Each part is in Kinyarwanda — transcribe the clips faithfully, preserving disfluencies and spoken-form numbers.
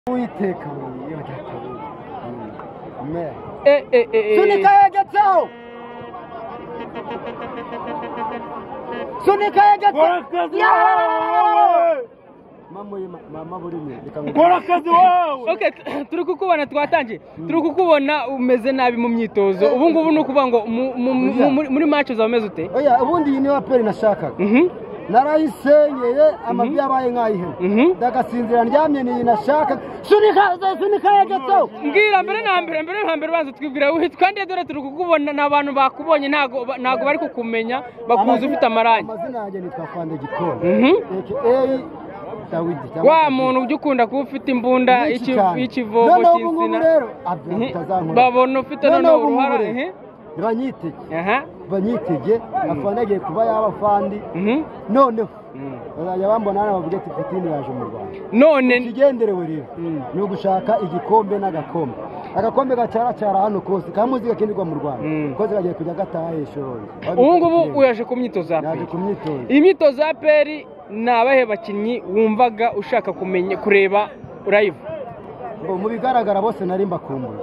Uiteka iyo cyakabu. Me. Eh eh eh. Sunika yagetsaho. Sunika yagetsaho. Mama mama burime Gora kazi wawe. Okay, turi kukubona twatangiye. Turi kukubona umeze nabi mu myitozo. Ubu ngubu no kuvuga ngo muri match uzameze ute? Oya, ubundi ni wa peri nashaka. Mhm. Narayisenyeye amabi yabaye nk'ayihe. Ndagasinzira ndyamye ni nashaka. Sunika sunika yagetsaho. Mbwira mbere na mbere mbere na mbere banza twibwira witwa nde dore turi kukubona nabantu bakubonye ntago ntago bari kukumenya bakuze ufite amarangi. Amazina yanjye nitwa Fande Gikona. Mhm. Dawidi wa muntu ujya ukunda kuba ufite imbunda ikivogo cy'insina babona ufite noneho uruhara banyitege aha banyitege afanagiye kuba yaba fandi noneho bazajya bambona bavuga ati Putin yaje mu Rwanda none kigenderewe rero ni ugushaka igikombe n'agakombe agakombe gacara cara hano kose kamuzi gakinirwa mu Rwanda koze gagiye kujya gataha eshoro ubu ngubu uyaje ku myitozo ya yaje ku myitozo imyitozo ya peri nabahe bakinyi wumvaga ushaka kumenya kureba live ngo mu bigaragara bose nari mbakumbuye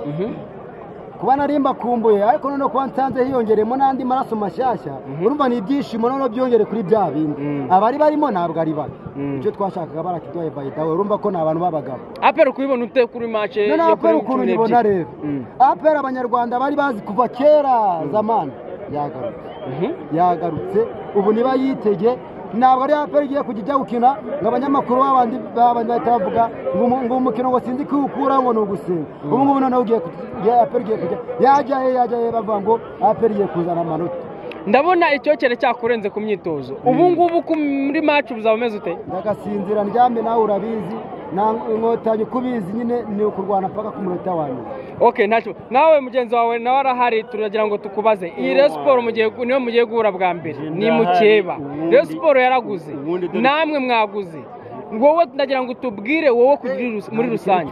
kuba nari mbakumbuye ariko none kwa nsanze hiyongeremo nandi maraso mashyashya urumva ni ibyishimo none byongere kuri bya bindi abari barimo ntabwo ari bato icyo twashakaga barakidwaye bayitawe urumva ko nabantu babagabo apera kubibona ute kuri match yo kuri ukuntu nibona rero apera abanyarwanda bari bazi kuva kera zamani yagarutse yagarutse ubu niba yitege ntabwo ari apera igiye kujya gukina ngo abanyamakuru babandi bahita bavuga ngo umukino ngo sinzi kuwukura ngo ni ugusenga ubu ngubu noneho ugiye apera igiye kujya yajya he yajya he bavuga ngo apera igiye kuzana amanota ndabona icyokere cyakurenze ku myitozo ubu ngubu muri match uzaba umeze ute ndagasinzira ndyame nawe urabizi inkotanyi kubizi nyine ni ukurwana paka ku munota wa nyuma okay ntacyo nawe mugenzi wawe nawe arahari turagira ngo tukubaze iyi Rayon Sport mugiye niyo mugiye guhura bwa mbere ni mukeba Rayon Sport yaraguze namwe mwaguze wowe ndagira ngo tubwire wowe kugira muri rusange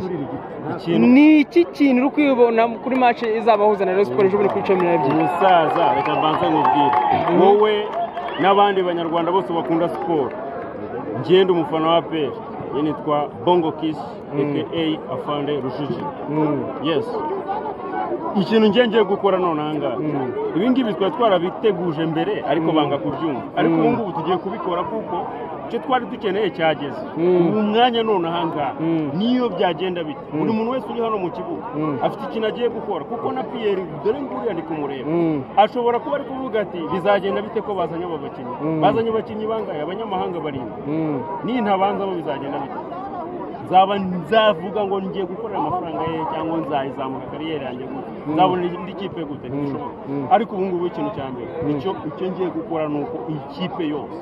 ni iki kintu uri kwibona kuri match izabahuza na Rayon Sport ejo kuri cumi n'ebyiri musaza reka mbanze nkubwire wowe n'abandi banyarwanda bose bakunda sport ngende umufana wa peri yitwa Bongo Kiss aka Afande Rushiji yes ikintu ngiye gukora none anga ibi ngibi twa twarabiteguje mbere ariko banga kubyumva ariko ubu ngubu tugiye kubikora kuko cyo twari dukeneye cyageze ubu mwanya none ahanga niyo byagenda bite buri muntu wese uri hano mu kibuga afite ikintu agiye gukora kuko na Pierre dore nguriya ndi kumureba ashobora kuba ari kuvuga ati bizagenda bite ko bazanye abo bakinyi bazanye abakinyi bangaye abanyamahanga barindwi ni ntabanza bo bizagenda bite zaba nzavuga ngo ngiye gukorera amafaranga ye cyangwa nzayizamuka kariyeri yanjye gute nzabona indi kipe gute ntibishoboka ariko ubu ngubu ikintu cya mbere nicyo icyo ngiye gukora ni uko iyi kipe yose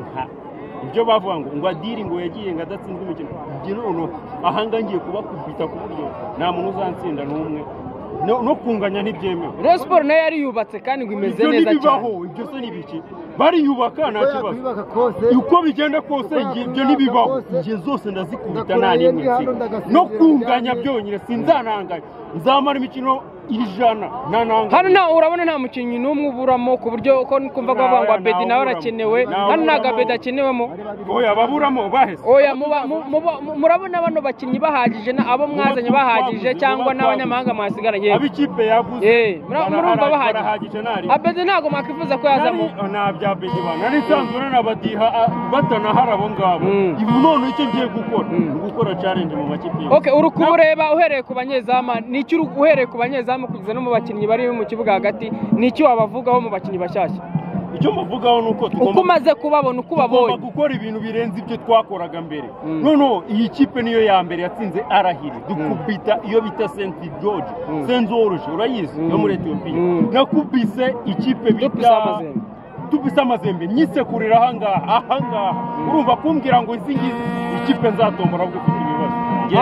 ibyo bavuga ngo ngo adiri ngo yagiye ngo adatsinzwe imikino ibyo noneho ahanga ngiye kubakubita ku buryo nta muntu uzansinda n'umwe no kunganya ntibyemewe Rayon Sport nayo yari yubatse kandi ngo imeze neza cyane ibyo se nibiki bariyubaka nta kibazo uko bigenda kose ibyo nibibaho ngiye zose ndazikubita nta nimwe no kunganya byonyine sinzananganya nzamara imikino ijana nta nanga hano na urabona nta mukinyi n'umwe uburamo ku buryo ko kumva ko bangwa Bedi nawe arakenewe hano naga Bedi akenewemo oya baburamo bahese oya murabona bano bakinyi bahagije na abo mwazanye bahagije cyangwa n'abanyamahanga mwasigaranye abikipe yaguze eh murumva bahagije Abedi ntago makifuza ko yazamo na bya Bedi bana nisanzura nabadiha batana harabo ngabo ibu none icyo ngiye gukora gukora challenge mu makipe okay urukubureba uhereye ku banyezama ni cyo uhereye ku banyezama kugeza no mu bakinyi bari mu kibuga hagati nicyo wabavugaho mu bakinyi bashyashya icyo muvugaho nuko tugomba umaze kubabona uko babonye gukora ibintu birenze ibyo twakoraga mbere none iyi kipe niyo ya mbere yatsinze arahiri dukubita iyo bita Saint George Saint George urayizi no muri Ethiopia nakubise ikipe bita tubisa amazembe nyisekurira ahangaha ahangaha urumva kumbwira ngo izi ngizi ikipe nzatombora bwo ufite ibibazo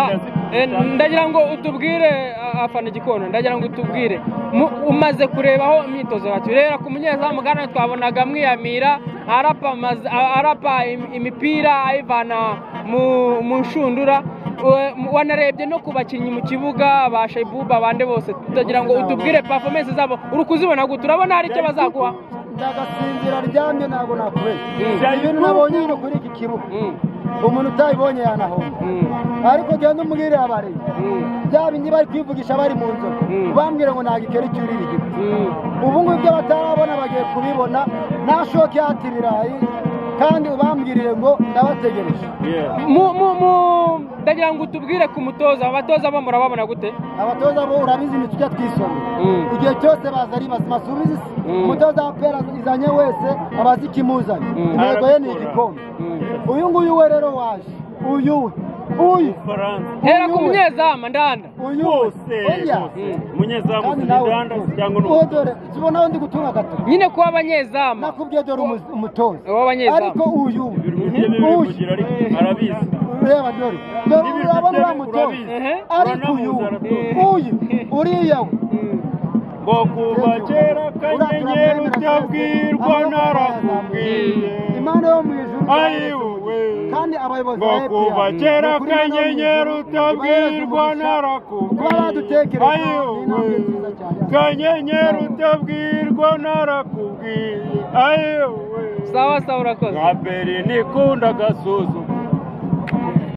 ndagira ngo utubwire Afande Gikona ndagira ngo utubwire umaze kurebaho imyitozo baturera ku munyezamu gana twabonaga mwiyamira arapa arapa imipira ayivana mu nshundura wanarebye no kubakinyi mu kibuga ba Shaibuba bande bose ndagira ngo utubwire performance zabo uri kuzibona gute urabona hari icyo bazaguha ndagasinzira ryamye ntabwo nakubeshya ibintu nabonye kuri iki kibuga umuntu utayibonye yanahomba ariko genda umubwire abari bya bindi bari kwivugisha bari mu nzu bambwira ngo nta gikeri cyurira igiti ubu ngubu ibyo batarabona bagiye kubibona nta shoke yatirirayi kandi ubambwirire ngo ndabategereje ndagira ngo utubwire ku mutoza abatoza bo murababona gute abatoza bo urabizi ni tujya twisoma igihe cyose baza ari bazima subizi umutoza wa pera izanye wese abazi ikimuzanye intego ye ni igikombe uyu nguyu we rero waje uyu we uyu hera ku munyezamu ndanda uyu wose munyezamu ndanda cyangwa no dore tubona ndi gutunga gato nyine kuba abanyezamu nakubwiye dore umutoza w'abanyezamu ariko uyu uyu arabizi reba dore dore urabona uriya mutoza ariko uyu uyu uriya we ngo kuva kera kanyenyeri utabwirwa narakubwiye imana yo mu ijuru ayiwe kandi abayobozi ngo kuva kera kanyenyeri utabwirwa narakubwiye ayiwe kanyenyeri utabwirwa narakubwiye ayiwe sawa sawa urakoze ngaperi nikunda gasuzu